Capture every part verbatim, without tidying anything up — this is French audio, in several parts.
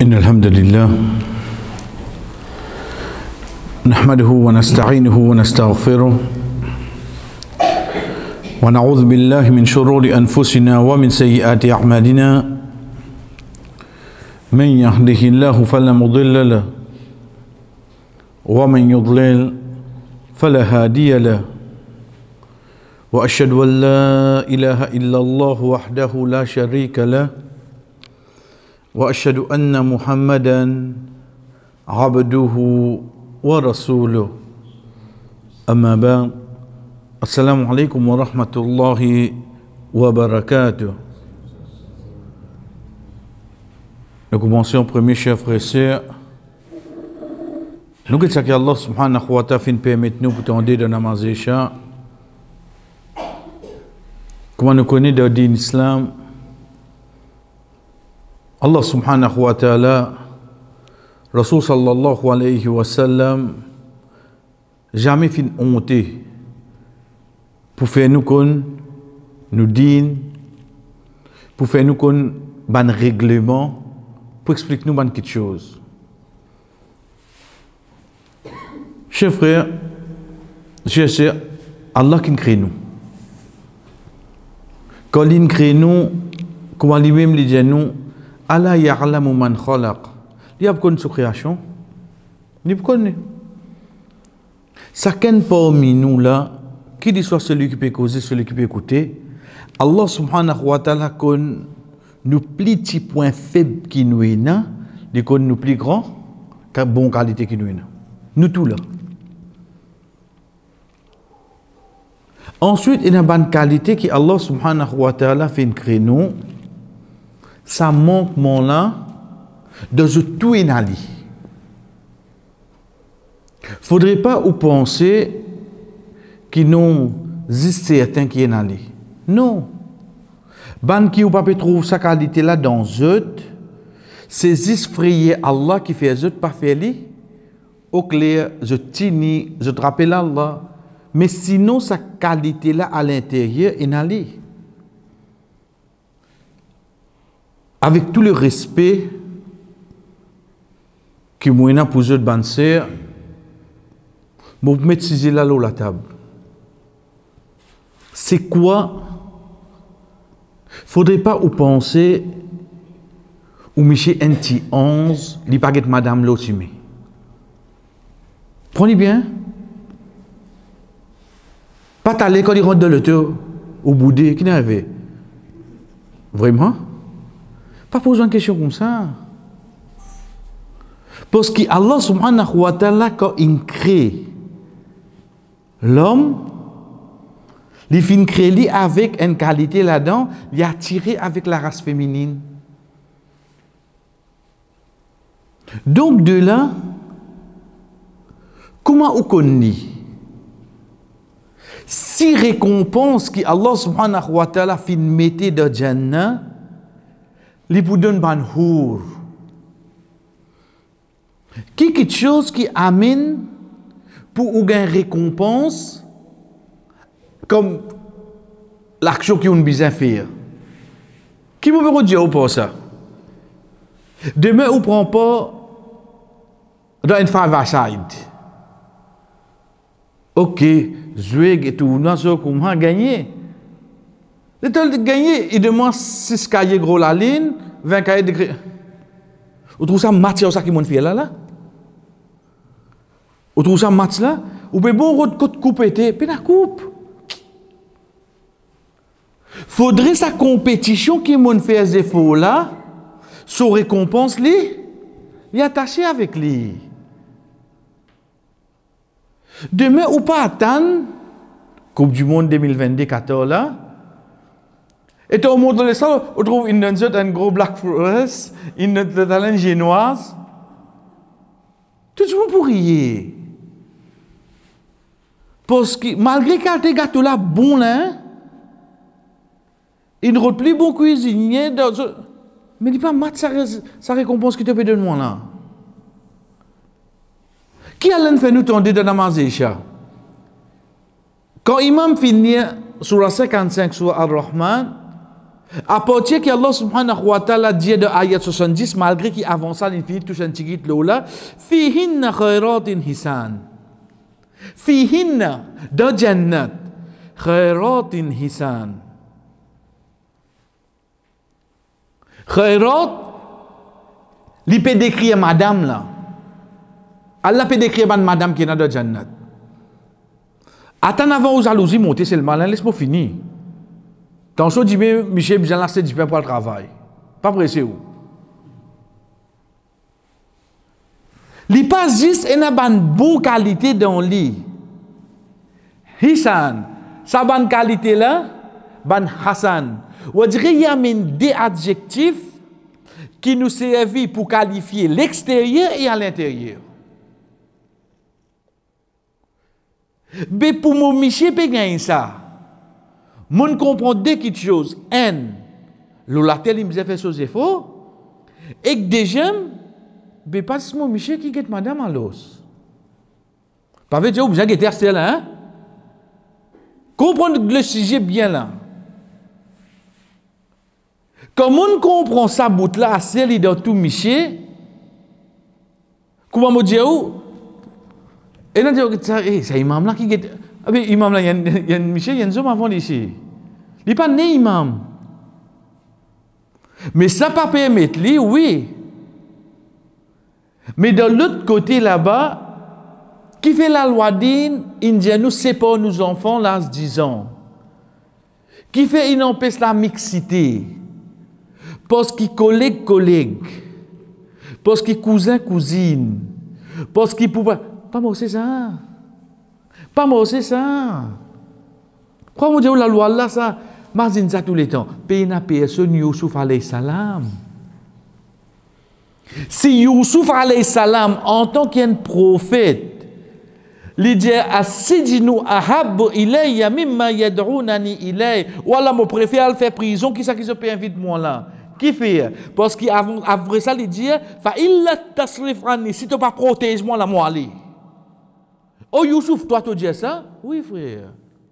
إن الحمد لله نحمده ونستعينه ونستغفره ونعوذ بالله من شرور أنفسنا ومن سيئات أعمالنا من يهده الله فلا مضل له ومن يضلل فلا هادي له وأشهد أن لا إله إلا الله وحده لا شريك له وأشهد أن محمدا عبده ورسوله أما بعد السلام عليكم ورحمة الله وبركاته. Nous commençons premier, chers frères et sœurs. Nous que ça que Allah subhanahu wa ta'ala fin permettre nous pour tendre dans namaz isha. Comment nous connaît dans l'islam, Allah subhanahu wa ta'ala, Rasul sallallahu alayhi wa sallam, jamais fin honte pour faire nous qu'on nous dîne, pour faire nous qu'on ban règlement, pour expliquer nous ban quelque chose. Chers frères, chers sœurs, Allah qui crée nous. Quand il crée nous, comment lui-même dit nous, Allah ya'lamu man khalaq. Il y a beaucoup de création. Il y a chacun parmi nous là, qui dit soit celui qui peut causer, celui qui peut écouter, Allah subhanahu wa ta'ala connaît nous petits points faibles qui nous est là, il connaît nous plus grands, bonne qualité qui nous est là. Nous tous là. Ensuite, il y a une bonne qualité qui Allah subhanahu wa ta'ala fait créer nous. Ça manquement là, de tout inali. Faudrait pas ou penser qu'ils n'ont juste certains qui inali. Non. Ban qui ou pas peut trouver sa qualité là dans eux, c'est juste frayer Allah qui fait eux pas faire li. Au clair, je tini, je te rappelle Allah. Mais sinon, sa qualité là à l'intérieur inali. Avec tout le respect que moi pour eux de banser, vous mettez ces là sur la table. C'est quoi? Faudrait pas ou penser ou Michel Enti onze, li baguette Madame Lotimé. Prenez bien. Pas t'aller quand il rentre dans le tour au boudé, qui n'avait vraiment? Pas poser une question comme ça. Parce que Allah subhanahu wa ta'ala, quand il crée l'homme, il fin créé avec une qualité là-dedans, il a attiré avec la race féminine. Donc de là, comment on connaît? Si récompense que Allah subhanahu wa ta'ala fin mettait dans Jannah, li pou donne ban hour. Qui quelque chose qui amène pour ou gain récompense comme l'action qui on besoin faire. Qui vous veut dire pour ça? Demain on prend pas dans une faveur side. OK, jouer et tout, non ça comment gagner. Le temps de gagner, il demande six cahiers gros la ligne, vingt cahiers de... Vous trouvez ça matière ça qui m'ont fait là là? Vous trouvez ça match là? Vous pouvez bon route côte couper, puis la coupe. Faudrait sa compétition qui m'ont fait des efforts là, son récompense li, il attaché avec lui. Demain ou pas attendre Coupe du Monde deux mille vingt-deux quatorze là. Et au monde de l'Est, on trouve une un gros Black Forest, une talent génoise. Tout le monde pour rier. Parce que malgré que les gâteaux là bon là, il ne rôde plus bon cuisinier. Mais il n'y a pas mat sa récompense qui te peut donner là. Qui a fait nous tomber dans la mazécha? Quand l'imam finit sur la cinquante-cinq sur Ar-Rahman, À partir que Allah subhanahu wa ta'ala dit de ayat soixante-dix, malgré qu'il avance à l'infini, tout un petit guide là, fihinna khairatin hisan. Fihinna, dans Jannat, khairatin hisan. Khairat, il peut décrire madame là. Allah peut décrire madame qui est dans Jannat. Attends avant aux jalousies monter, c'est le malin, laisse-moi finir. Tant que je dis, Michel, bien là, c'est du pain pour le travail. Pas pressé où. Il pas juste une bonne qualité dans le lit. Hisan, sa bonne qualité là, ban Hassan. On dirait qu'il y a des adjectifs qui nous servent pour qualifier l'extérieur et à l'intérieur. Mais pour moi, Michel, peut gagner ça. Mon comprend deux petites choses. Un, l'olatel, il me fait choses efforts. Et déjà, mais pas seulement Michel qui guette madame à l'os. Pas vrai, vous avez guetté là, hein? Comprendre le sujet bien là. Comme on comprend ça, bout là, c'est dans tout Michel, comment me dire où? Et là, c'est imam là qui guette. Ah ben, imam là, il y a Michel, il y a un homme avant ici. Il n'est pas né imam. Mais ça pas permettre lui, oui. Mais de l'autre côté là-bas, qui fait la loi d'Inde, Indien nous sépare nos enfants là, dix ans. Qui fait, il empêche la mixité. Parce qu'il collègue, collègue. Parce qu'il cousin, cousine. Parce qu'il pouvait. Pas moi, c'est ça. Pas moi, c'est ça. Pourquoi on dit la loi là, ça, imagine ça tous les temps. Pays na personne, Youssouf alayhi salam. Si Youssouf alayhi salam, en tant qu'un prophète, il dit Asidinu ahabbu ilayya mimma yad'unani ilay. Voilà, mon préfère faire prison, qui ça qui se peut inviter moi là? Qui fait? Parce qu'après ça, il dit fa illa tasrifani, si tu pas protège moi la moi aller. Oh Youssouf, toi tu dis ça? Oui frère.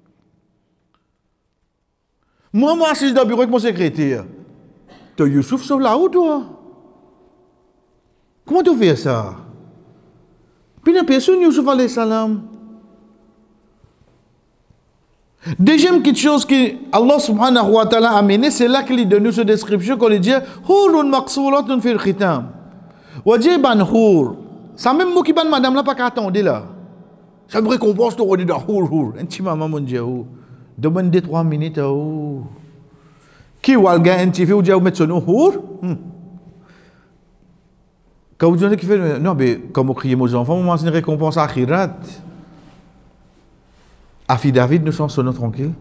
Moi, moi, je suis dans le bureau avec mon secrétaire. Tu Youssouf sauve là où toi? Comment tu fais ça? Puis il n'y a personne, Youssouf alayhi salam. Deuxième petite chose que Allah subhanahu wa ta'ala a amené, c'est là qu'il donne nous cette description qu'on dit Hurun maqsulatun fil khitam. Wajib ban hur. Ça même mot qui ban madame là pas qu'à attendre là. Ça me récompense tout redit dans hur hur. Un petit maman mon Dieu. Demande deux trois minutes ou qui walga un petit fait ou dire mettre son nom hur. Quand vous dites qu'il fait non mais comme vous criez aux enfants, moi c'est une récompense akhirat. Afi David, nous sommes sonnés tranquilles.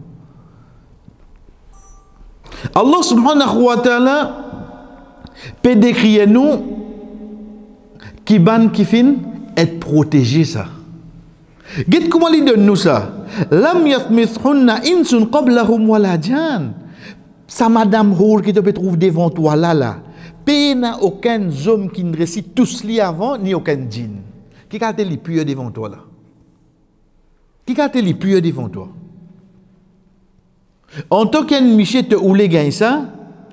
Allah subhanahu wa ta'ala peut décrire nous qui ban qui fin être protégé ça. Git comment il donne nous ça? Lam yathmithunna insun qablahum wala jan. Ça madame Hour qui te peut trouver devant toi là là. Pays n'a aucun homme qui ne récite tous li avant ni aucun djinn. Qui a été les purs devant toi là? Qui a été les purs devant toi? En tant qu'un Michel te oulé gagne ça,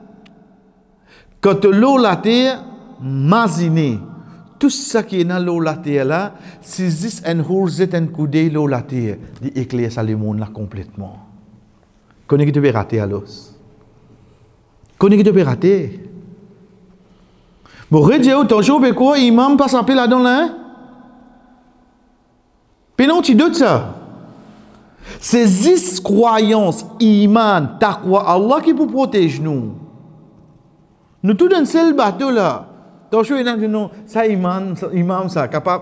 quand l'eau la terre, mazine, tout ça qui est dans l'eau la terre là, si c'est un jour, c'est un coup d'œil l'eau la terre, il éclaire ça le monde là complètement. Connais qui te peut rater à l'os? Connais qui te peut rater? Bon, redis-vous, ton jour, mais quoi, imam passe un peu là-dedans là? Puis non, tu doutes ça. C'est dix croyances, iman, taqwa, Allah qui vous protège nous. Nous tous dans seul bateau là. Donc je dis non, ça imam, imam ça capable.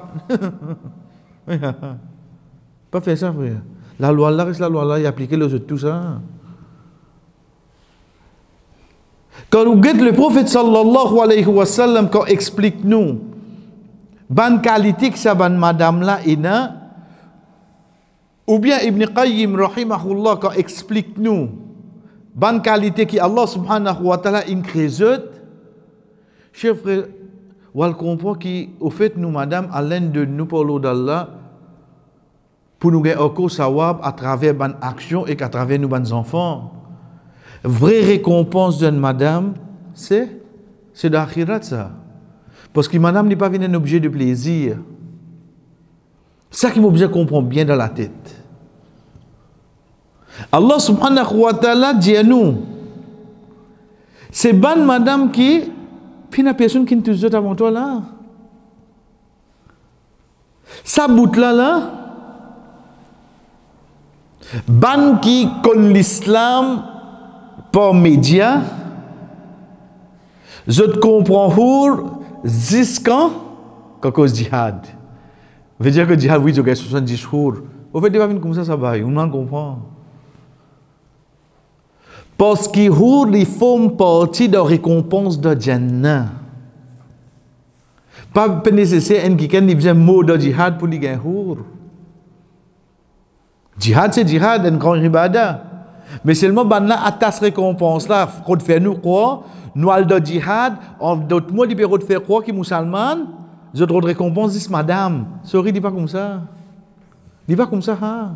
Pas faire ça frère. La loi là reste la loi là, il applique les autres tout ça. Quand nous guette le prophète sallallahu alayhi wa sallam quand explique nous bonne qualité que ça bonne madame là ina. Ou bien Ibn Qayyim rahimahullah quand explique nous bonne qualité qui Allah subhanahu wa ta'ala incrézut. Chers frères, on comprend qu'au fait nous madame à l'un de nous pour l'eau d'Allah pour nous gagner encore sawab à travers bonne action et qu'à travers nous bonnes enfants. vraie récompense d'une madame, c'est c'est d'akhirat ça. Parce que madame n'est pas un objet de plaisir. C'est ça qui m'objet comprend bien dans la tête. Allah subhanahu wa ta'ala dit à nous, c'est bonne madame qui, puis la personne qui ne te dit avant toi là. Ça bout là là, ban qui connaît l'islam par médias, je te comprends pour jusqu'à cause djihad. Veut dire que djihad oui, je gagne soixante-dix jours. Au fait, il va venir comme ça, ça va, on en comprend. Parce qu'ils font partie de la récompense de Jannah. Pas nécessaire un qui a besoin de mot de djihad pour les gagner. Djihad, c'est djihad, un grand ibadah. Mais seulement, ben là, à ta récompense là, quand fait nous quoi, nous allons de djihad, en d'autres mots, libéraux de faire quoi qui musulman, je te récompense, dis madame. Sorry, dis pas comme ça. Dis pas comme ça, hein.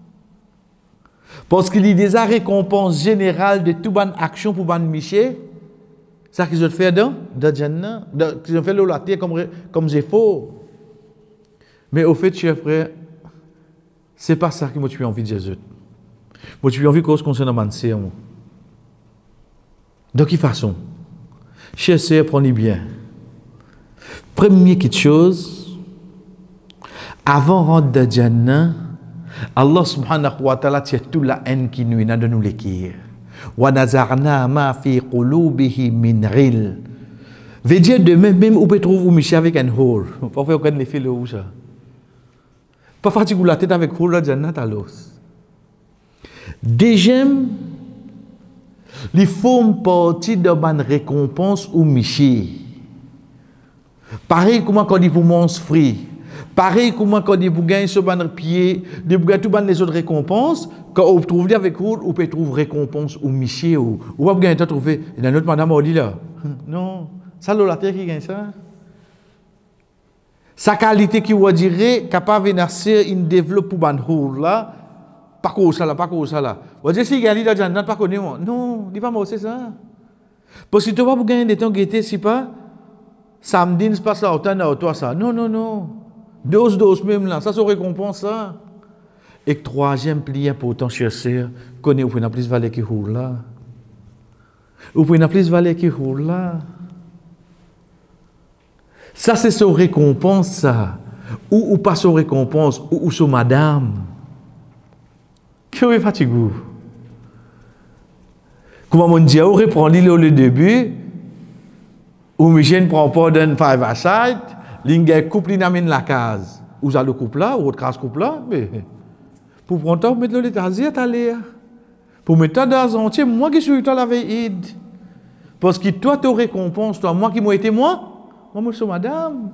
Parce qu'il y a des récompenses générales de toute bonne action pour ban Miché. C'est ça qu'ils ont fait dans le Jannah, qu'ils ont fait le laté comme, comme j'ai faux. Mais au fait, chers frères, c'est pas ça qui m'a tué envie de Jésus. Moi, tu as envie qu'on se concerne à moi. De quelle façon? Chers sœurs, prenez bien. Première chose, avant de rentrer dans Jannah, Allah subhanahu wa ta'ala tient toute la haine qui nous a de nous l'écrire. Wa nazarna ma fi qulubihi min ghil. Veut dire de même, même où peut trouver ou Michel avec un hole. Parfois on connaît les fils où ça. Pas fatigué la tête avec hole la Jannah à l'os. Deuxième, ils font partie de la récompense ou Michel. Pareil comme quand ils vous mangent fruits. Pareil comme quand ils vous gagnent sur le pied, de vous gagner les autres récompenses, quand vous trouvez avec vous, vous pouvez trouver récompense ou Michel ou vous pouvez trouver. Il y a une autre madame Oli là. Non, ça c'est la terre qui gagne ça. Sa qualité qui vous dirait capable de nasser une développe pour ban là. Pas comme ça là, pas comme ça là. Vous dites si gagne là, j'en pas connu moi. Non, il va pas c'est ça. Parce que tu vas vous gagner des temps guetté si pas samedi ne passe là autant à toi ça. Non non non. Dose dose même là, ça se récompense ça. Et troisième pli important cher sœur, connaît vous pouvez plus valer qui roule là. Vous pouvez plus valer qui roule là. Ça c'est son récompense ça. Ou ou pas son récompense ou ou son madame. Que est fatigué. Comment on dit, on reprend l'île au début, ou Michel prend pas d'un five à side, l'ingé couple l'inamène la case. Ou ça le couple là, ou autre case couple là, mais pour prendre temps, mettre le l'étagère à l'air. Pour mettre dans un entier, moi qui suis toi la veille. Parce que toi, tu récompenses, toi, moi qui m'ai été moi, moi, je suis madame.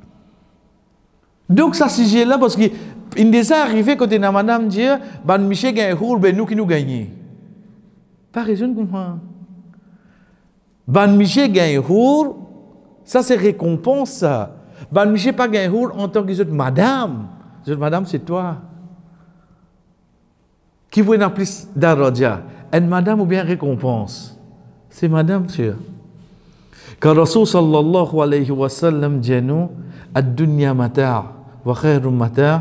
Donc, ça, si j'ai là, parce que il est arrivé quand la madame dit, ben, Michel gagne roule, ben, nous qui nous gagnons. Pas raison de comprendre. Ben, Michel gagne roule, ça, c'est récompense, ça. Ben, Michel pas gagne roule en tant que madame. Madame, c'est toi. Qui vous en plus d'Aradia? Une madame ou bien récompense? C'est madame, sûr. Car Rasul sallallahu alayhi wa sallam dit nous, ad-dunya mata' wa khairu mata'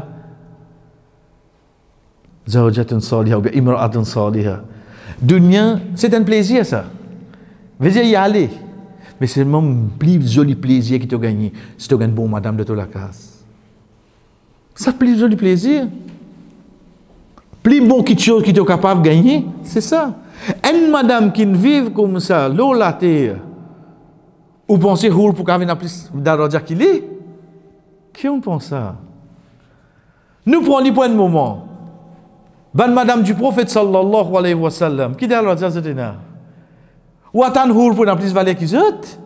zawjatun salihah ou bien imra'atun salihah. Dunya, c'est un plaisir ça. Veut dire y aller. Mais c'est vraiment un plus joli plaisir qui t'a gagné si tu as une bonne madame de toute la classe. Ça plus joli plaisir. Plus bon quelque chose qui est capable de gagner, c'est ça. Une madame qui vit comme ça, l'eau la terre, ou pensez roule pour qu'elle vienne plus d'argent qu'il est, qui on pense ça? Nous prenons pour un moment. Ben madame du prophète sallallahu alayhi wa sallam, qui d'argent c'était là? Ou attend roule pour plus valer qu'ils autres?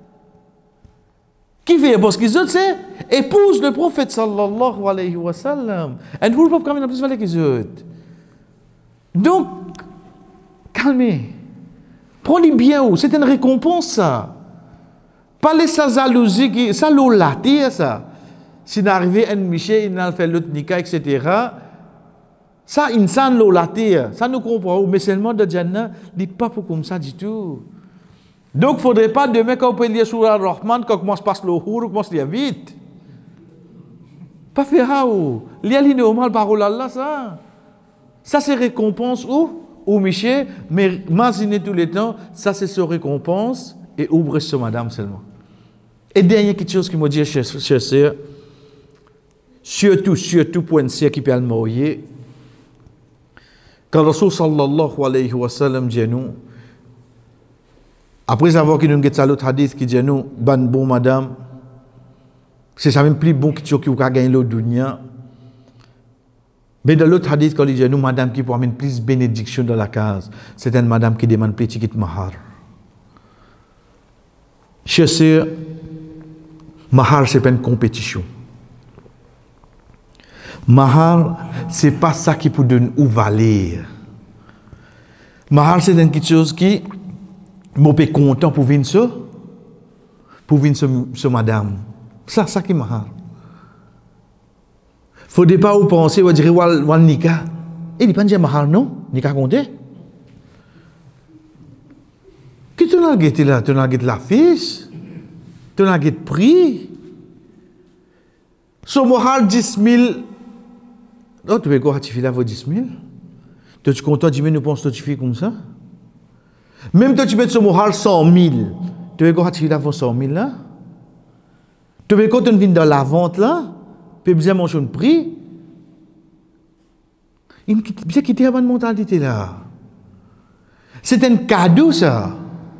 Qui fait parce qu'ils autres c'est épouse le prophète sallallahu alayhi wa sallam. Un roule pour qu'elle plus valer qu'ils autres. Donc, calmez. Prenez bien où. C'est une récompense, ça. Pas les sa jalousie, qui, ça l'eau laté, ça. S'il arrive un Michel, il a fait l'autre nika, et cetera. Ça, insan l'eau la terre, ça nous comprend, mais seulement de Jannah, il n'est pas pour comme ça du tout. Donc, il ne faudrait pas demain quand on peut lire sur Ar-Rahman, quand on commence par le Hour, on commence à lire vite. Pas faire ça, ou. Lire les normal parole Allah, ça. Ça, c'est récompense où? Ou Michel, mais imaginez tous les temps, ça, c'est sa récompense, et ouvrez ce madame seulement. Et dernière quelque chose qui m'a dit, cher sœur, surtout, surtout pour un sœur qui peut le marier, quand Rasul sallallahu alayhi wa sallam dit nous, après avoir qu'il nous a l'autre hadith qui dit nous, ban bon madame, c'est ça même plus bon que tu as gagné le dunya. Mais dans l'autre hadith, quand il dit nous, madame qui peut amener plus bénédiction dans la case, c'est une madame qui demande plus de mahar. Chers sœurs, mahar, c'est pas une compétition. Mahar, c'est pas ça qui peut donner ou valer. Mahar, c'est quelque chose qui m'en fait content pour venir ce, pour venir ce, ce madame. Ça, ça qui est mahar. Faut pas vous penser, vous dire, wal, wal nika. Il n'est pas dire mahar, non? Nika compté. Qui tu n'as guetté là? Tu n'as guetté la fiche? Tu n'as guetté prix? So mahar dix mille. Oh, tu veux quoi ratifier là, vos dix mille? Tu es content, tu nous penses que tu fais comme ça? Même toi, tu mets ce mahar cent mille. Tu veux quoi ratifier là, vos cent mille là? Tu veux quoi tu viens dans la vente là? Puis bien manger un prix. Il me bien quitter la bonne mentalité là. C'est un cadeau ça.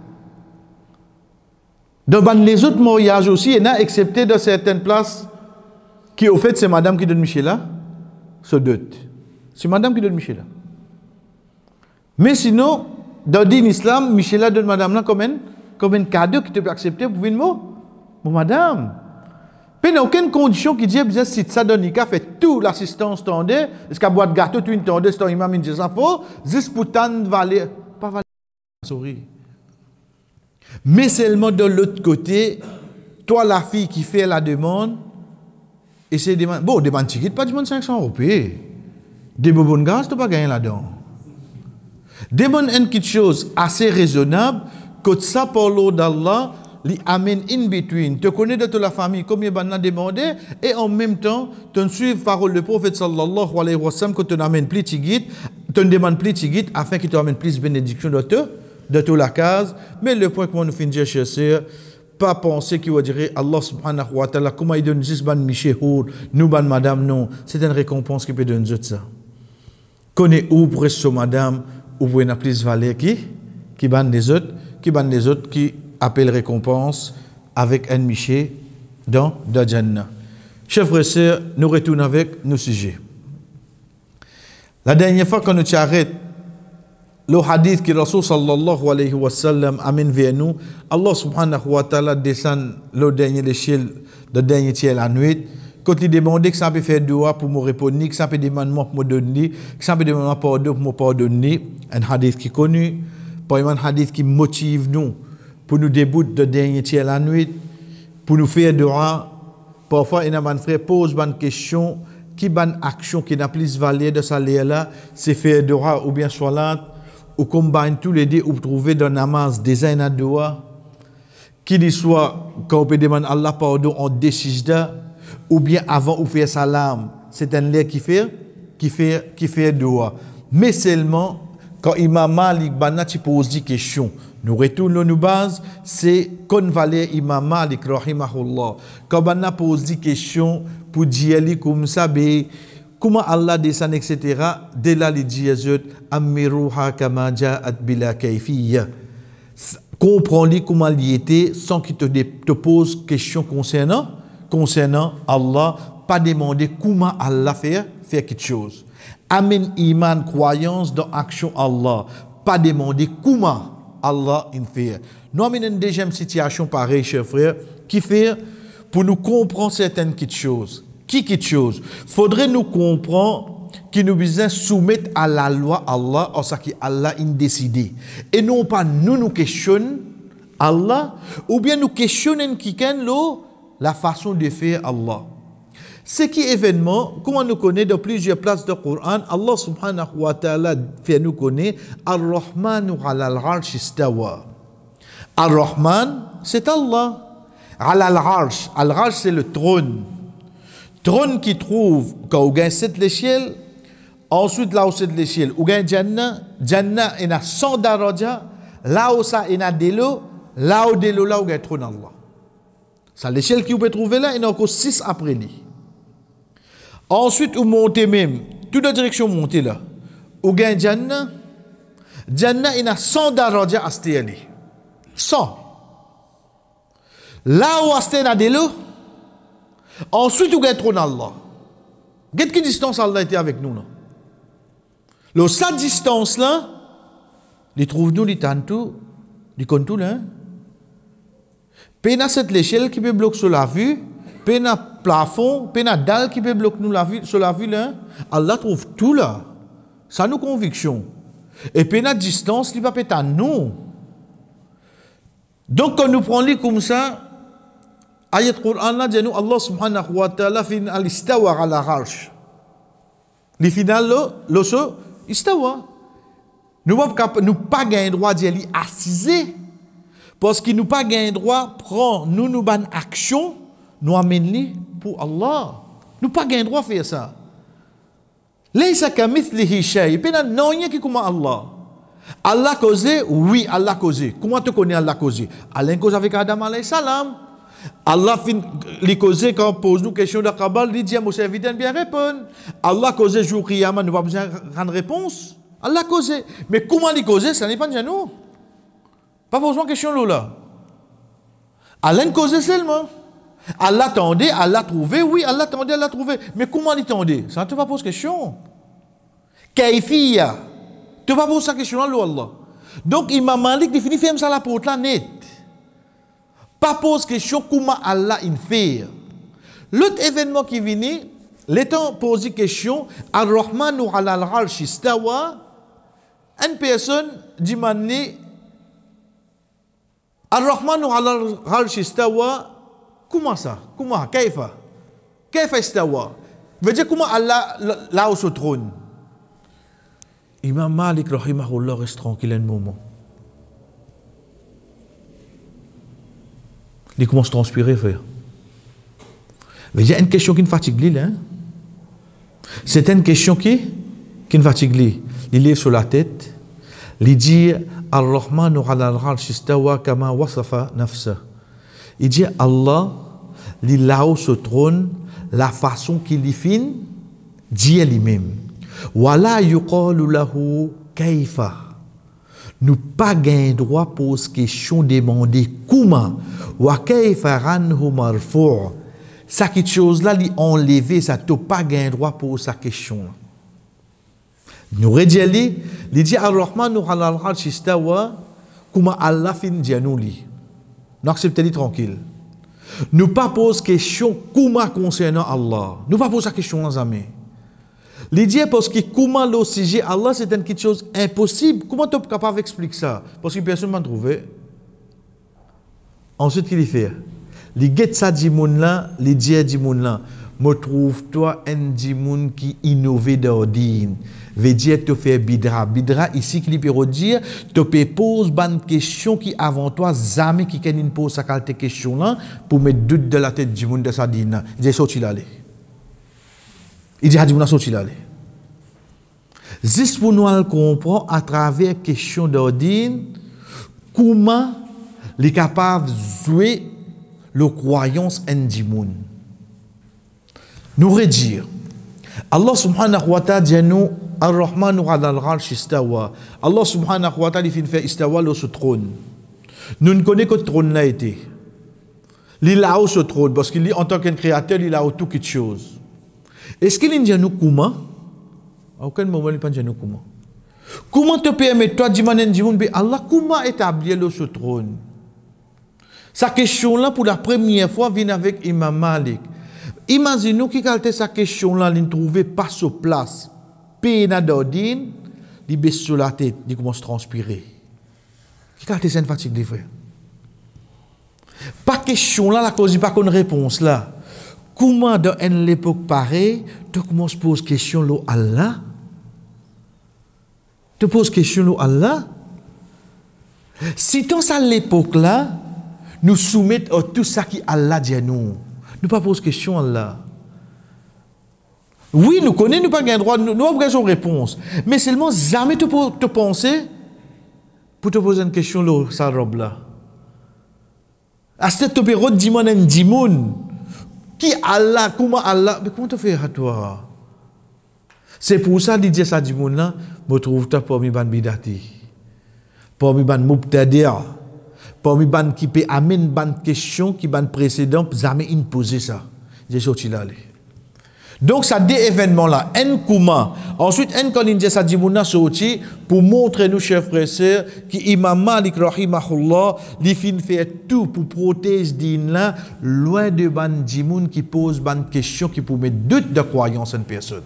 Dans les autres mariages aussi, il y en a excepté dans certaines places qui au fait c'est madame qui donne Michel là. Ce doute. C'est madame qui donne Michel là. Mais sinon, dans l'islam, Michel là donne madame là comme un, comme un cadeau qui te peut accepter pour venir moi. Mon madame. Il n'y a aucune condition qui dit, si ça donne Nika, fait tout l'assistance tendue, est-ce qu'à boîte gâteau, tu tendue, c'est un imam, il dit ça, faut, juste pour tant valer, pas valer, sorry. Mais seulement de l'autre côté, toi, la fille qui fait la demande, et c'est demande, bon, demande ticket, pas demande cinq cents euros, des bonbons de gaz, tu n'as pas gagné là-dedans. Demande une petite chose assez raisonnable, que ça, pour l'eau d'Allah, li amène in between, te connais de toute la famille, combien ban a demandé, et en même temps, tu suis parole du prophète sallallahu alayhi wa sallam, que tu n'amènes plus tigit, tu ne demandes plus tigit, afin qu'il t'amène plus bénédiction de te, de toute la case. Mais le point que moi nous finissons, chers sœurs, pas penser qu'il va dire Allah subhanahu wa ta'ala, comment il donne juste ban michéhour, nous ban madame, non. C'est une récompense qui peut donner ça. Connais où pour ce madame, où vous avez plus valeur qui, qui ban les autres, qui ban les autres, qui appelle récompense avec un miché dans la Jannah. Chers frères et sœurs, nous retournons avec nos sujets. La dernière fois qu'on nous arrête, le hadith que Rasul sallallahu alayhi wa sallam amène vers nous, Allah subhanahu wa ta'ala descend le dernier échelle, le dernier tiers la nuit, quand il demandait que ça peut faire dua pour me répondre, que ça peut demander pour me donner, que ça peut demander pardon pour me pardonner, un hadith qui est connu, un hadith qui motive nous, pour nous débouter de dernier tiers la nuit, pour nous faire dua. Parfois, il y a un frère pose une question, qui est une action qui n'a plus valeur de ça là, c'est faire dua ou bien salat, ou combine tous les deux, ou trouver dans namaz des un dua, qui dit soit, quand on peut demander Allah pardon en décide, ou bien avant ou faire salam, c'est un lait qui fait, qui fait, qui fait dua. Mais seulement, quand Imam Malik Banati pose des questions, nous retournons nos bases, c'est qu'on valait Imam Malik rahimahullah. Quand on pose des questions pour dire comme ça, comment Allah descend, et cetera. Dès là, il dit Amiruha kama ja'at bila kayfiyya. Comprends-le comment il était sans qu'il te, te pose question concernant, concernant Allah, pas demander comment Allah fait, fait quelque chose. Amen, iman, croyance dans action Allah. Pas demander comment Allah in fait. Nous avons une deuxième situation pareille, chers frères, qui fait pour nous comprendre certaines petites choses. Qui petites choses? Faudrait nous comprendre qui nous besoin soumettre à la loi Allah, en ce qui Allah a décidé. Et non pas nous nous questionnons Allah, ou bien nous questionnons qui la façon de faire Allah. C'est qui événement, comment nous connaît dans plusieurs places du Coran, Allah subhanahu wa ta'ala fait nous connaître Ar-Rahmanu ala al-arsh istawa. Ar-Rahman, c'est Allah. Ala al-arsh. Al-arsh, c'est le trône. Trône qui trouve quand on gagne cette l'échelle, ensuite là où c'est l'échelle, on gagne Jannah, Jannah il y a cent daraja, là où ça il y a délo, là où délo là où gagne trône Allah. Ça l'échelle qui vous peut trouver là, il y en a encore six après lui. Ensuite, vous montez même, toute la direction montée là. Vous gagnez Jannah. Jannah, il y a cent daraja à ce aller. cent. Là où il y a des lots, ensuite vous gagnez trône Allah. Quelle distance Allah était avec nous là? Le cette distance là, il trouve nous, il tente tout, il compte tout là. Pena cette l'échelle qui peut bloquer sur la vue. Pena plafond, pena dalle qui peut bloquer nous la vue, sur la vue là. Allah trouve tout là. Ça nous conviction. Et pena distance, il va peut-être à nous. Donc quand nous prenons comme ça, ayat Qur'an là, dit nous Allah subhanahu wa ta'ala fin al-istawa ala arsh. Le final là, le so, istawa. Nous ne pas gagner droit d'y aller assiser. Parce qu'il nous pas gagné droit, prend nous nous ban action, nous amène pour Allah. Nous pas gagné droit faire ça. Laysa kamithlihi shay. Pena non rien qui comme Allah. Allah causé, oui, Allah causé. Comment tu connais Allah causé? Allah cause avec Adam alayhi salam. Allah fin li causé quand pose nous question de Kabal, il dit à mon serviteur bien répondre. Allah causé jour qiyamah, nous pas besoin de réponse. Allah causé. Mais comment il causé, ça n'est pas de nous. Pas besoin de question là. Allah causé seulement. Allah attendait, Allah trouvé, oui, Allah attendait, Allah trouvé. Mais comment il attendait? Ça ne te pas pose question. Kaifiya. Tu ne pas poser cette question là, Allah. Donc, Imam Malik définit fait ça la porte là net. Pas pose question comment Allah in fait. L'autre événement qui vient, l'étant posé question, Ar-Rahmanu ala al-arsh istawa, une personne dit mané, Ar-Rahmanu ala al-arsh istawa, comment ça? Comment? Kaifa? Kaifa istawa? Veut dire comment Allah là où se trône? Imam Malik rahimahullah reste tranquille un moment. Il commence à transpirer, frère. Mais il y a une question qui me fatigue, là. Hein? C'est une question qui, qui me fatigue. Il lève sur la tête. Il dit Ar-Rahmanu ala al-arsh istawa kama wasafa nafsa. Il dit Allah, il là où se trône, la façon qu'il y finit, dit lui-même. Wala yuqalu lahu kaifa. Nous pas gain droit poser question demander comment wa kaifa ranhu marfu'. Ça quelque chose là li enlevé, ça t'as pas gain droit poser sa question. Nous redit li dit ar-rahmanu ala al-arsh istawa comment Allah fin dit nous li. Nous acceptez tranquille. Nous pas poser question comment concernant Allah. Nous pas poser sa question dans amis. L'idée parce que comment le sujet Allah c'est une quelque chose impossible. Comment tu es capable d'expliquer ça? Parce que personne m'a trouvé. Ensuite, qu'il fait? Les get ça dit moun là, les dire dit moun là. Me trouve toi un dit moun qui innové d'ordine. Veut dire te faire bidra. Bidra ici qui peut dire te peut pose bonne question qui avant toi jamais qui ken pose sa qualité question là pour mettre doute de la tête du moun de sa dine. Il dit sorti là. Il dit à Dimouna sorti là. Juste pour nous comprendre à travers question d'ordine, comment les capables de jouer la croyance en Dimoun. Nous redire, Allah subhanahu wa ta'ala dit nous, Ar-Rahmanu ala al-arsh istawa. Allah subhanahu wa ta'ala il fait istawa sur ce trône. Nous ne connaissons que le trône là été. Il a ce trône parce qu'il en tant qu'un créateur, il a tout quelque chose. Est-ce qu'il dit nous comment? À aucun moment il ne dit nous comment. Comment te permet toi de Allah comment établir le ce trône? Sa question là pour la première fois vient avec Imam Malik. Imaginez qui a sa question là, il ne trouvait pas sur place. Péna d'ordine, il baisse sur la tête, il commence à transpirer. Qui a cette fatigue des frères? Pas question là, la cause pas qu'on réponse là. comment dans une époque pareille, tu commences à poser question lo Allah? Tu poses question lo Allah? Si dans à l'époque là, nous soumettons à tout ça qui Allah dit à nous, nous pas poser question à Allah. Oui, nous connaissons, nous pas gain droit, nous avons besoin de réponse. Mais seulement jamais tu peux te penser pour te poser une question là, sa robe là. À cette tu peux redire un dimoun. Qui Allah, comment Allah, mais comment tu fais à toi? C'est pour ça qu'il dit ça dimoun là, me trouve ta parmi ban bidati. Parmi ban mubtadir. Parmi ban qui peut amener ban question qui ban précédent, jamais il poser ça. J'ai sorti là. Donc, ça des événements-là, un comment. Ensuite, un quand il dit ça, dit sorti pour montrer nous, chers frères et sœurs, que Imam Malik, rahimahullah, il fait tout pour protéger din là, loin de ban dimoun qui pose ban question qui pour mettre doute de croyance en une personne.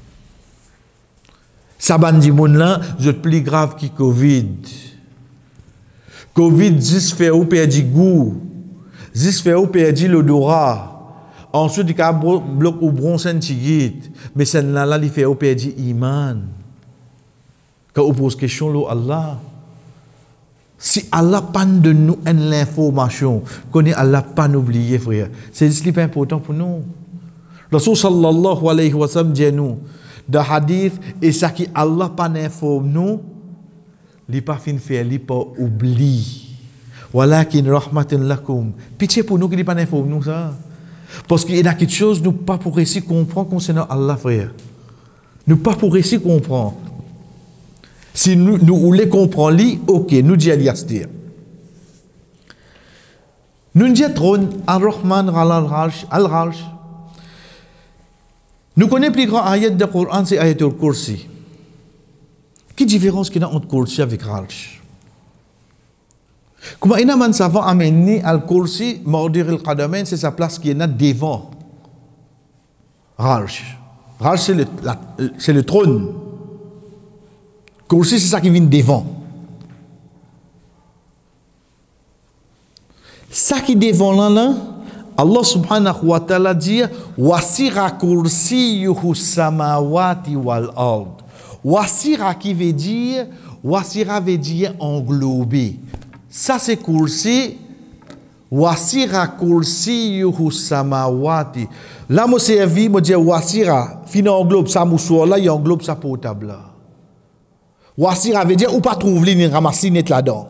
Ça ban dimoun là, c'est plus grave que Covid. Covid, dix fait ou perdu goût, dix fait ou perdu l'odorat. Ensuite, il y a un bloc ou bronze en tigit, mais celle-là, là, il fait au perdu iman. Quand on pose question là, Allah, si Allah pas de nous une l'information, qu'on est Allah pas oublié, frère, c'est ce qui est important pour nous. Rasul sallallahu alayhi wa sallam dit nous, dans hadith, et ça qui Allah pas informe nous, il pas fin faire, il pas oublie. Walakin rahmatin lakum. Pitié pour nous qui pas informe nous ça. Parce qu'il y a quelque chose nous pas pour réussir comprendre concernant Allah, frère. Nous pas pour réussir comprendre. Si nous nous voulons comprendre, ok, nous disons al-Yastir. Nous disons Ar-Rahman al-Arsh, al-Arsh. Nous connaissons plus grand ayat de Coran, c'est ayat al-Kursi. Quelle différence qu'il y a entre Kursi avec Arsh? Comment il y a un savant amené al-Kursi, Mordir al-Qadamain, c'est sa place qui est là devant. Arsh. Arsh, c'est le, la, c'est le trône. Kursi, c'est ça qui vient devant. Ça qui est devant là, là, Allah subhanahu wa ta'ala dit Wasira kursiyuhu samawati wal ard. Wasira qui veut dire, Wasira veut dire englober. Ça c'est kursi. Wasira kursiyuhu samawati. Là, moi servi, moi dis Wasira, fin englobe ça moussoir là, il englobe ça portable là. Wasira veut dire ou pas trouver ni ramasser net là-dedans.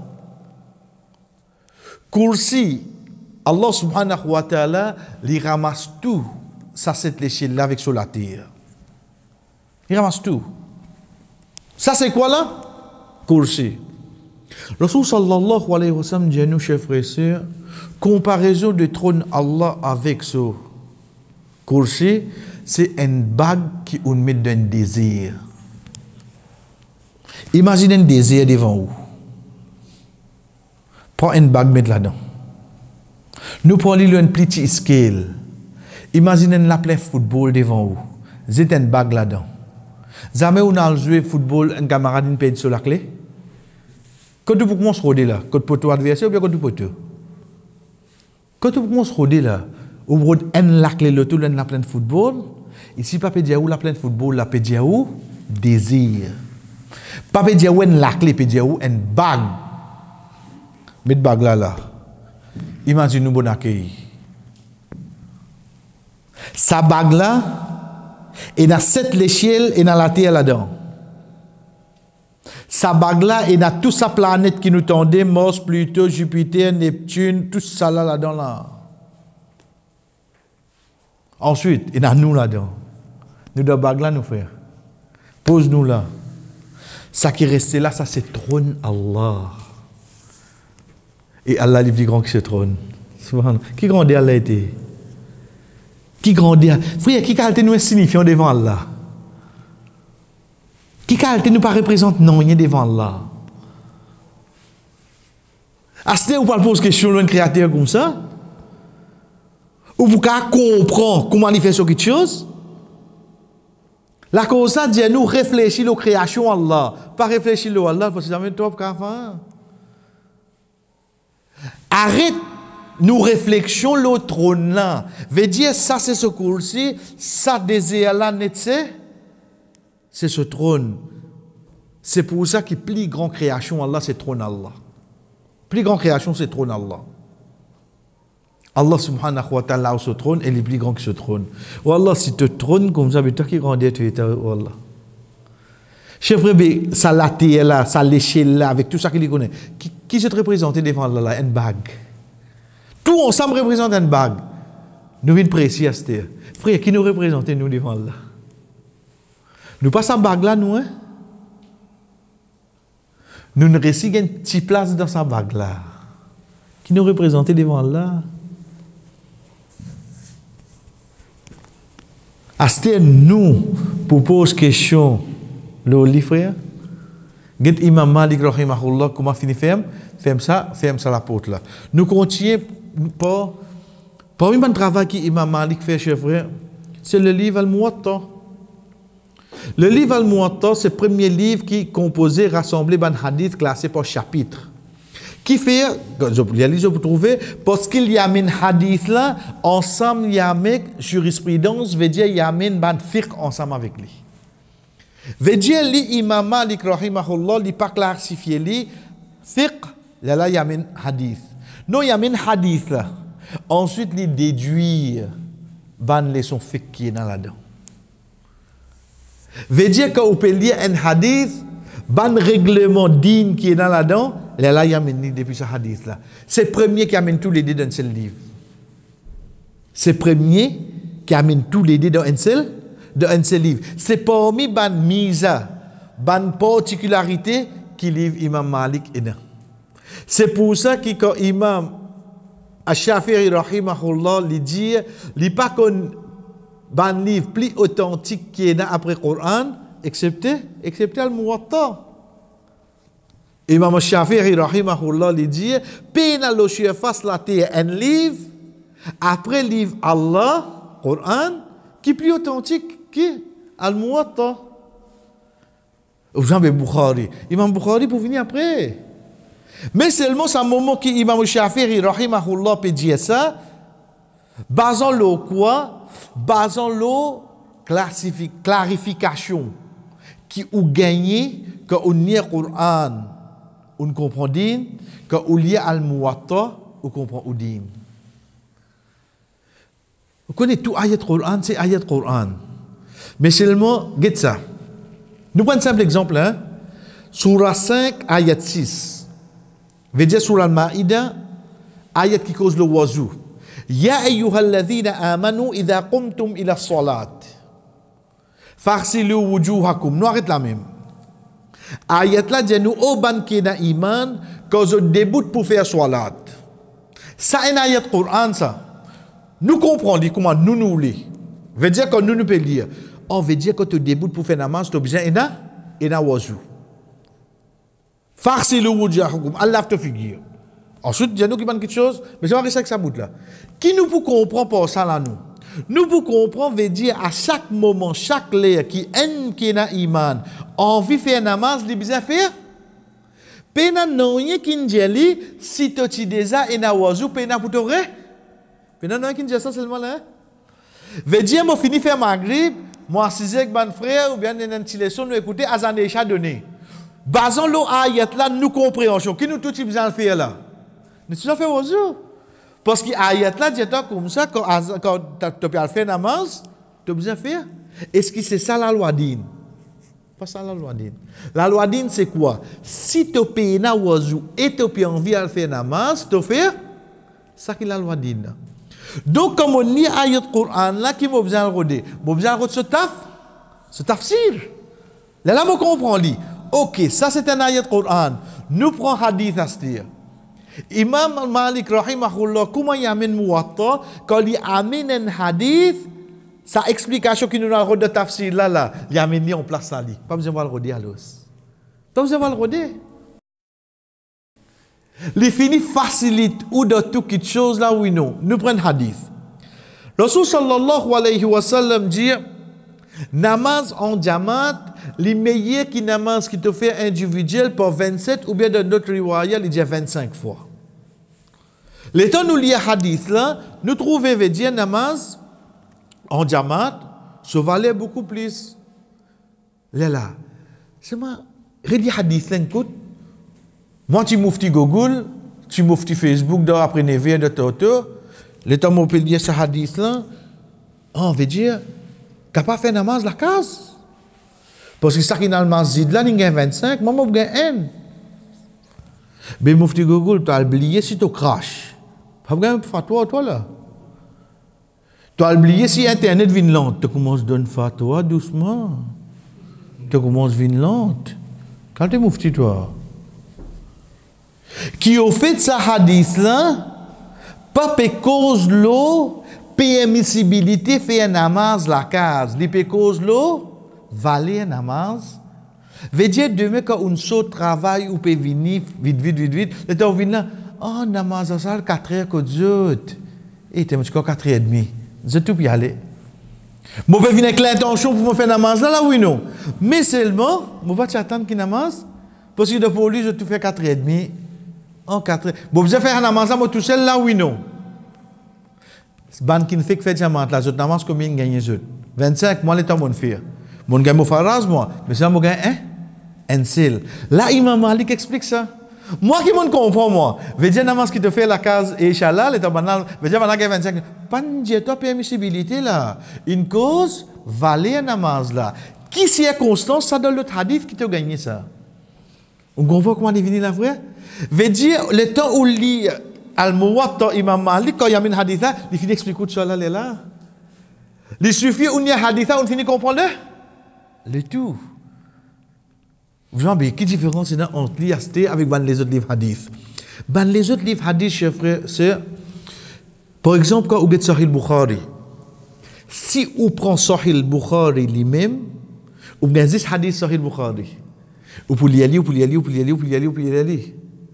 Kursi, Allah subhanahu wa ta'ala, il ramasse tout, ça c'est l'échelle là avec sur la terre. Il ramasse tout. Ça c'est quoi là? Kursi. Rasul sallallahu alayhi wa sallam dit à nous, chers frères et sœurs, comparaison de trône Allah avec ce kursi, c'est une bague qui on met dans un désir. Imaginez un désir devant vous. Prends une bague, mets là-dedans. Nous prenons une petite scale. Imaginez la plein football devant vous. Zet une bague là-dedans. Jamais on a joué football, un camarade une paye sur la clé. Quand tu commences à rôder là, quand tu peux adversaire ou bien quand tu peux te. Quand tu commences à rôder là, ou rôde un la clé le tout la plein football, ici pas pédia ou la plein football, la pédia ou désir. Pas pédia ou une la clé pédia ou une bague. Mets bague là là. Imagine nous bon accueil. Sa bague là, et dans cette l'échelle et dans la terre là-dedans. Sa bague là, et dans toute sa planète qui nous tendait, Mars, Pluton, Jupiter, Neptune, tout ça là là-dedans là. Ensuite, et dans nous là-dedans. Nous dans bague là nous faire. Pose-nous là. Ça qui reste là, ça c'est trône Allah. Et Allah, il est plus grand que ce trône. Qui grandit Allah était? Qui grandit? Frère, qui qualité nous insignifiant devant Allah? Qui qualité nous pas représente non rien devant Allah? Est-ce que vous pouvez poser question à un créateur comme ça? Ou vous pouvez comprendre comment il fait sur quelque chose? La cause ça dit nous réfléchir aux créations Allah, pas réfléchir à Allah parce que ça met trop qu'à faire. Arrête nous réflexions le trône là. Veut dire, ça c'est ce cours-ci, ça désir là, c'est ce trône. C'est pour ça que plus grande création Allah, c'est trône Allah. Plus grande création, c'est trône Allah. Allah subhanahu wa ta'ala a ce trône, et il est plus grand que ce trône. Oh Allah, si tu trônes comme ça, mais toi qui grandis, tu es oh Allah. Chef Rebbe, ça la terre là, ça l'échelle là, avec tout ça qu'il connaît. Qui, qui se représente devant Allah là? Une bague. Tout ensemble représente une bague. Nous venons précis à cette terre. Frère, qui nous représente nous devant Allah? Nous passons à bague là, nous, hein? Nous ne réussissons une petite place dans sa bague là. Qui nous représente devant Allah? À cette terre, nous, pour poser question, le frère, get Imam Malik rahimahullah comment finit faire faire ça faire ça la porte là. Nous continuons par par un travail que Imam Malik fait chez frère, c'est le livre Al-Muwatta. Le livre Al-Muwatta, c'est le premier livre qui est composé, rassemblé ban hadith classé par chapitre. Qui fait, je peux trouver, parce qu'il y a un hadith là, ensemble il y a une jurisprudence, veut dire il y a un ban fiqh ensemble avec lui. Veut dire, l'imam Malik rahimahullah, il n'a pas clarifié li fiqh, là, là, il y a un hadith. Non, il y a un hadith là. Ensuite, il déduit ban leçon fiqh qui est dans là-dedans. Veut dire qu'on peut lire un hadith, ban règlement din qui est dans là-dedans, là, là, il y a un depuis ce hadith là. C'est le premier qui amène tous les deux dans un seul livre. C'est le premier qui amène tous les deux dans un seul de un seul livre. C'est parmi ban misa, ban particularité qui livre Imam Malik est dans. C'est pour ça que quand Imam Ash-Shafi'i rahimahullah lui dit, il pas qu'on ban livre plus authentique qui est dans après le Coran, excepté excepté Al-Muwatta. Imam Ash-Shafi'i rahimahullah lui dit, pena lo face la terre un livre après le livre Allah, Coran, qui est plus authentique que Al-Muwatta. Jean Bukhari. Imam Bukhari pour venir après. Mais seulement c'est un moment que Imam Shafi'i rahimahullah peut dire ça, basant le quoi? Basant le clarification qui ou gagné quand on lit le Coran, on comprend din, quand on lit Al-Muwatta, on comprend din. Vous connaissez tout ayat Coran, c'est ayat Coran. Mais seulement, regarde ça. Nous prenons un simple exemple. Hein? Surah cinq, ayat six. Veut dire Surah Al-Ma'ida, ayat qui cause le wazou. Ya ayyuhalladhina amanu idha qumtum ila salat. Farsilu wujuhakum. Nous arrêtons la même. Ayat là dit nous au ban qui na iman quand on débute pour faire salat. Ça est un ayat Coran ça. Nous comprenons comment nous nous lit. Veut dire que nous nous pouvons lire. On veut dire que tu débutes pour faire namaz, tu as besoin d'un et d'un wazou. Farsilu wujuhakum. Allah te figure. Ensuite, il y a nous qui demandent quelque chose, mais je vais rester avec ça bout là. Qui nous peut comprendre pour ça là nous? Nous pour comprendre veut dire à chaque moment, chaque l'air qui en qui na iman, envie faire namaz, il besoin faire. Pena non rien qui n'jeli si tu ti déjà et na wazou pena pour te vrai. Pena non qui n'jeli ça seulement là. Veut dire moi fini faire maghrib, moi assisé avec mon frère ou bien dans une leçon nous écouter azan déjà donné. Basons l'eau ayat là nous compréhension qui nous tout ti besoin faire là. Mais tu dois faire wazou. Parce que ayat là dit comme ça quand quand tu peux faire namaz, tu as besoin faire. Est-ce que c'est ça la loi din? Pas ça la loi din. La loi din c'est quoi? Si tu payes na wazou et tu as envie de faire namaz, tu fais ça qui la loi din. Donc comme on lit ayat Coran là qui m'a besoin de regarder, m'a besoin de regarder ce taf, ce tafsir. Là là on comprend li. OK, ça c'est un ayat Coran. Nous prenons hadith à se dire. Imam Malik rahimahullah comment il amène Muwatta quand il amène un hadith sa explication qui nous a le de tafsir là là il amène en place ça li pas besoin de le redire à l'os pas besoin de le redire les fini facilite ou de tout quelque chose là oui non nous prenons hadith Rasul sallallahu alayhi wa sallam dit namaz en jamaat les meilleurs qui namaz qui te fait individuel pour vingt-sept ou bien de notre riwaya il dit vingt-cinq fois. Les temps nous lions hadith là, nous trouvons veut dire namaz en diamant, ça valait beaucoup plus. Là là, c'est moi, redis hadith là, écoute. Moi tu moufti Google, tu moufti Facebook dans après neuf de Toto. Les temps on peut dire ce hadith là, on veut dire capable faire namaz la case. Parce que ça qui dans le masjid là, il y a vingt-cinq, moi moi gagne un. Mais moufti Google, tu as oublié si tu crash. Pas besoin de fatwa toi là. Tu as oublié si internet vient lente, tu commences à donner fatwa doucement. Tu commences à venir lente. Quand tu es moufti toi. Qui ont fait ça hadith là, pas pe cause l'eau, permissibilité faire namaz la case, li pe cause l'eau, valer namaz. Veut dire demain quand on saute travail ou peut venir vite vite vite vite, et tu viens là, oh namaz ça quatre heures que Dieu. Et tu es quatre heures et demie. Je tout y aller. Moi peux venir avec l'intention pour me faire namaz là, là oui non. Mais seulement, moi pas t'attendre qu'il namaz parce que pour lui je tout fais quatre heures et demie. En quatre. Bon, vous faire un namaz moi tout seul là oui non. Ban qui ne fait que faire diamant là, je namaz combien gagner je? vingt-cinq moi les temps mon faire. Mon gagne mon faraz moi, mais ça mon gagne hein? Un seul. Là Imam Malik explique ça. Moi qui m'en comprends moi. Veut dire namaz qui te fait la case et inchallah les temps banal, veut dire banal vingt-cinq. Pas dire toi permissibilité là. Une cause valer un namaz là. Qui circonstance ça dans le hadith qui te gagné ça? On comprend comment il vient la vraie? Veut dire, le temps où il lit Al-Muwatta Imam Malik, quand il y a un hadith, il finit d'expliquer tout ça là, là. Il suffit où il y a un hadith, on finit de comprendre le, le tout. Vous savez, quelle différence il y a entre l'I A S T avec les autres livres hadith? Les autres livres hadith, chers frères, c'est, par exemple, quand vous êtes Sahih Bukhari, si vous prenez Sahih Bukhari lui-même, vous avez dix hadiths Sahih Bukhari. Vous pouvez y aller, vous pouvez y aller, vous pouvez y aller, vous pouvez y aller, vous pouvez y aller.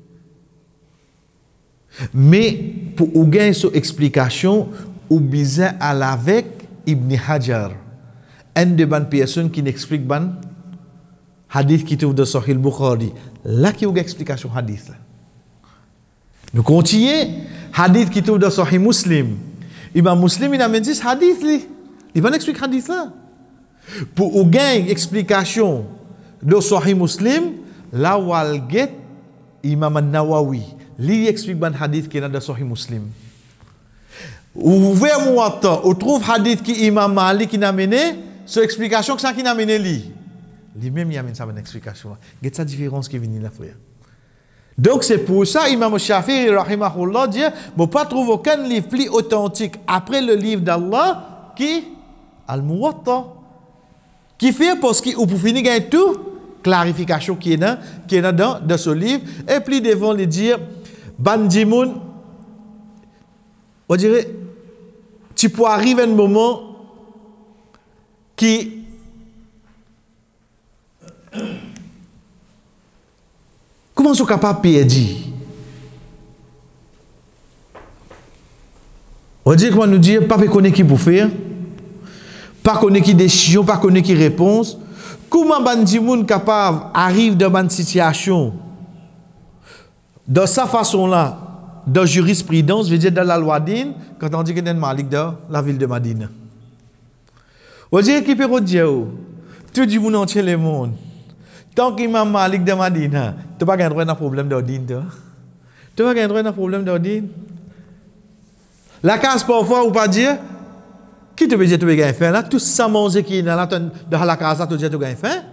Mais pour vous gagner cette explication, vous besoin aller avec Ibn Hajar, un de bonnes personnes qui n'explique pas hadith qui trouve dans Sahih Bukhari. Là qui vous gagne explication hadith. Nous continuons hadith qui trouve dans Sahih Muslim. Imam Muslim il a dit hadith li. Il va expliquer hadith là. Pour vous gagner explication dans Sahih Muslim, là où il get Imam An-Nawawi. Lui explique un hadith qui est dans Sahih Muslim. Ouvrez mon temps, on trouve hadith qui Imam Malik qui n'a mené, cette explication que ça qui n'a mené lui. Lui-même il amène ça une explication. Get sa différence qui vient là frère. Donc c'est pour ça Imam Shafi'i rahimahullah dit, on pas trouver aucun livre plus authentique après le livre d'Allah qui Al-Muwatta. Qui fait parce que vous pouvez gagner tout clarification qui est dans qui est dans dans ce livre et puis devant les dire Bandimoun, on dirait, tu peux arriver à un moment qui comment sont capables de perdre? On dit comment nous dire, pas connaître qui pour faire, pas connaître qui décision, pas connaître qui réponse. Comment Bandimoun capable arrive dans une situation de sa façon-là, dans jurisprudence, je veux dire dans la loi d'Inde, quand on dit qu'il y a un Malik dans la ville de Madina. On dit qu'il peut dire, tout le monde entier le monde. Tant qu'il y a un Malik de Madina, tu n'as pas de problème d'ordine. Tu n'as pas de problème d'ordine. La case parfois, ou pas dire, qui te veut dire que tu veux gagner faim là? Tout ça manger qui est dans la case, tu veux dire que tu gagnes faim?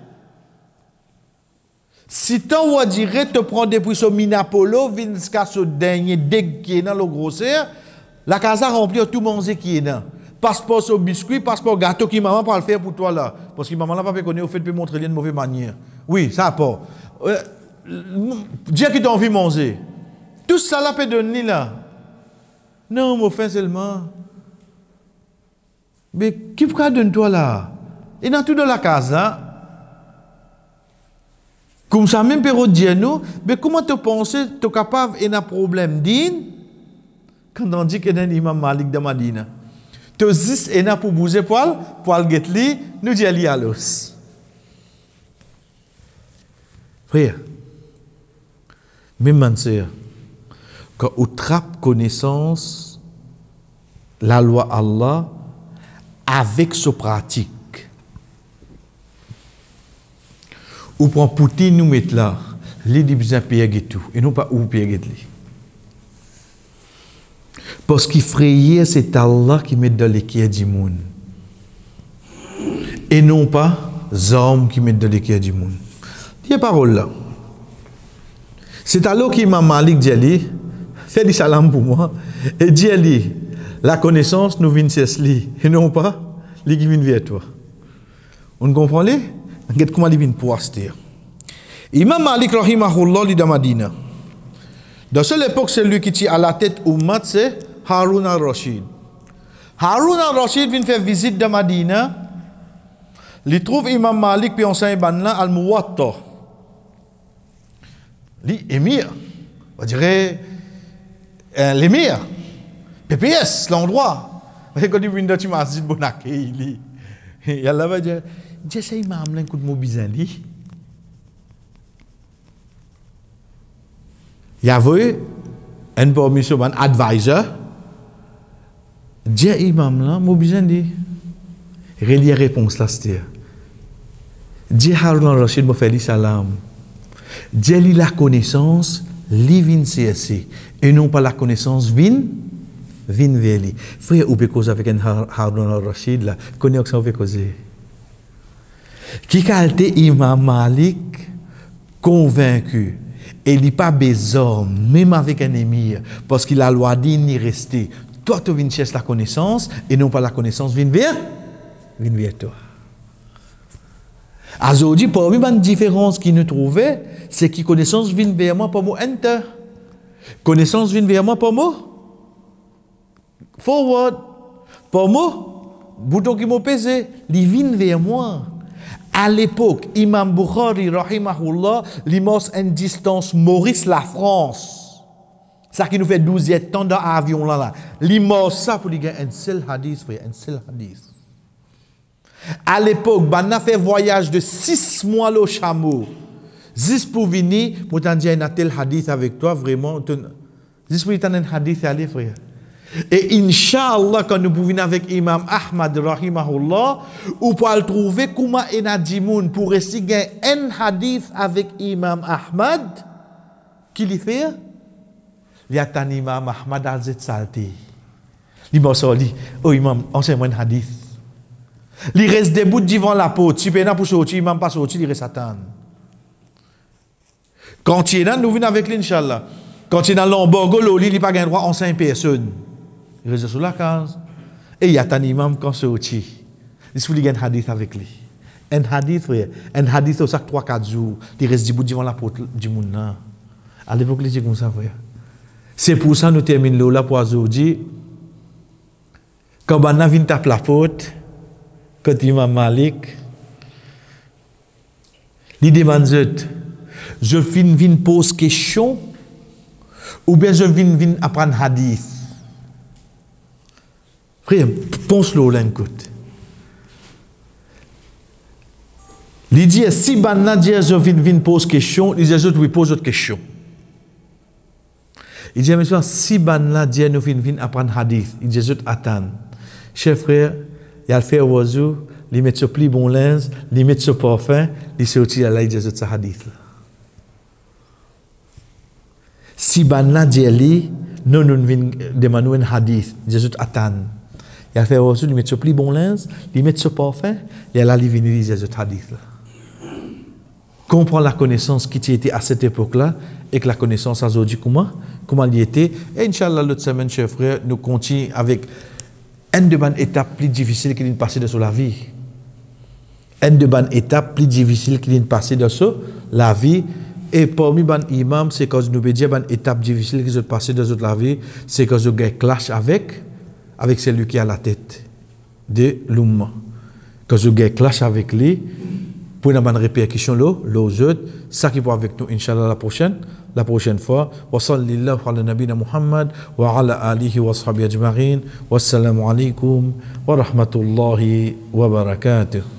Si tu as dit te prendre depuis ce minapolo, jusqu'à ce dernier dég qui est dans le grosseur, la case a rempli tout manger qui est dans. Passeport au biscuit, passeport gâteau qui maman peut le faire pour toi là. Parce que maman n'a pas connu au fait de montrer une mauvaise manière. Oui, ça pas. Euh, dire qu'il t'a envie de manger. Tout ça là peut donner là. Non, mon fin seulement. Mais qui pourra donner toi là? Et dans tout dans la case là. Comme ça, même période dire nous, mais comment tu penses que tu es capable et un problème d'in quand on dit qu'il y a un imam Malik de Madina? Tu dis et n'a pour bouger poil, poil get li, nous dit ali alos. Frère, même ma sœur, quand on trappe connaissance, la loi Allah, avec sa pratique. Ou prend Poutine nous mettre là, les besoin payer et tout, et non pas où payer lui. Parce qu'effrayer, c'est Allah qui met dans l'équerre du monde. Et non pas les hommes qui mettent dans l'équerre du monde. Il y a parole là. C'est alors qu'Imam Malik dit, fait du salam pour moi, et dit, la connaissance nous vient de celle-ci, et non pas, les qui viennent vers toi. On comprend les? Regarde comment ils viennent pour acheter. Imam Malik, rahimahullah, il est dans Madina. Dans cette époque, c'est lui qui tient à la tête Ummat, c'est Harun al-Rashid. Harun al-Rashid vient faire visite dans Madina. Il trouve Imam Malik, puis on s'en est là, al-Muwatta. L'émir, on dirait euh, l'émir, P P S, l'endroit. Quand il vient dans le masjid, bon accueil, il y a là-bas, il dit, c'est imam, là, un coup de mot bizarre. Il y avait un permission, un advisor, dit imam, là, mot bizarre, il dit, la réponse là, c'était, dit Harun al-Rashid, m'a fait salam. Dit la connaissance, li vin C S C, et non pas la connaissance vin, vin vers lui. Frère, ou peut causer avec un Harun al-Rashid là, connaît que ça peut causer. Qui qualité Imam Malik convaincu, et il n'y a pas besoin, même avec un émir, parce qu'il a la loi dit ni rester. Toi, tu viens chercher la connaissance, et non pas la connaissance vin vers, vin vers toi. Aujourd'hui, parmi les différences qu'il nous trouvait, c'est que connaissance vient vers moi pour moi enter. Connaissance vient vers moi pour moi forward. Pour moi, bouton qui m'a pesé, il vient vers moi. À l'époque, Imam Bukhari, rahimahullah, il m'a une distance Maurice la France. Ça qui nous fait douze temps dans l'avion là. là. Il m'a ça pour dire un seul hadith, frère, un seul hadith. À l'époque, on a fait voyage de six mois au chameau. Juste pour venir, pour t'en dire un tel hadith avec toi, vraiment. Juste pour t'en dire un hadith, allez, frère. Et Inch'Allah, quand nous pouvons venir avec Imam Ahmad, rahimahullah, ou pour le trouver, comment il a dit pour essayer un hadith avec Imam Ahmad, qui lui fait? Il y a un Imam Ahmad al-Zet Salti. Il m'a dit, oh Imam, enseigne-moi un hadith. Il reste debout devant la porte. Si peine pour sortir, il ne pas sortir, il reste attendre. Quand il est là, nous venons avec l'Inch'Allah. Quand il est dans l'embargo, il n'a pas de droit en cinq personnes. Il reste sur la case. Et il y a un imam quand il sortit. Il faut qu'il y ait un hadith avec lui. Un hadith, frère. Un hadith au sac trois quatre jours. Il reste debout devant la porte du monde. À l'époque, il dit comme ça, frère. C'est pour ça que nous terminons là pour aujourd'hui. Quand on vient taper la porte, quand Imam Malik, il demande, je viens viens poser question ou bien je viens viens apprendre hadith. Frère, pense-le là, écoute. Il dit, si banna dit, je viens viens poser question, il dit, je lui pose autre question. Il dit, monsieur, si banna dit, je viens viens apprendre hadith, il dit, je attends. Cher frère, il a fait au oiseau, il met ce pli bon linge, il met ce parfum, il sortit à l'aide de ce hadith. Si banna dit, nous nous venons demander un hadith, Jésus attend. Il a fait au oiseau, il met ce pli bon linge, il met ce parfum, et là, il vient dire Jésus hadith. Comprends la connaissance qui était à cette époque-là, et que la connaissance aujourd'hui, comment, comment il était. Et Inch'Allah, l'autre semaine, chers frères, nous continuons avec une de bonnes étapes plus difficiles qui viennent passer dans la vie. Une de bonnes étapes plus difficiles qui viennent passer dans la vie. Et parmi les imams, c'est quand nous dire une étape difficile qui viennent passer dans la vie, c'est quand nous avons clash avec, avec celui qui est à la tête de l'umma. Quand nous avons clash avec lui, pour une bonne répercussion, l'autre, ça qui peut avec nous, Inch'Allah, la prochaine. La prochaine fois, wa sallallahu ala nabina Muhammad wa ala alihi wa sahbihi ajma'in. Wassalamu alaikum wa rahmatullahi wa barakatuh.